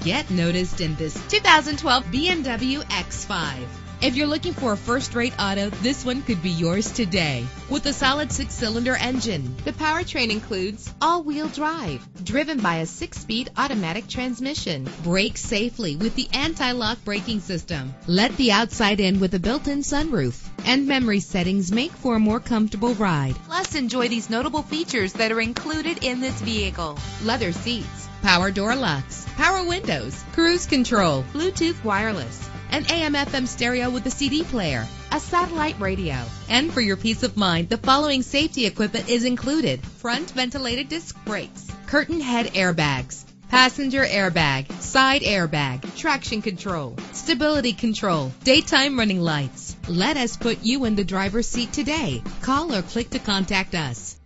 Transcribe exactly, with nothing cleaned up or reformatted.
Get noticed in this two thousand twelve B M W X five. If you're looking for a first-rate auto, this one could be yours today. With a solid six-cylinder engine, the powertrain includes all-wheel drive, driven by a six-speed automatic transmission. Brake safely with the anti-lock braking system. Let the outside in with a built-in sunroof. And memory settings make for a more comfortable ride. Plus, enjoy these notable features that are included in this vehicle: leather seats, power door locks, power windows, cruise control, Bluetooth wireless, an A M F M stereo with a C D player, a satellite radio. And for your peace of mind, the following safety equipment is included: front ventilated disc brakes, curtain head airbags, passenger airbag, side airbag, traction control, stability control, daytime running lights. Let us put you in the driver's seat today. Call or click to contact us.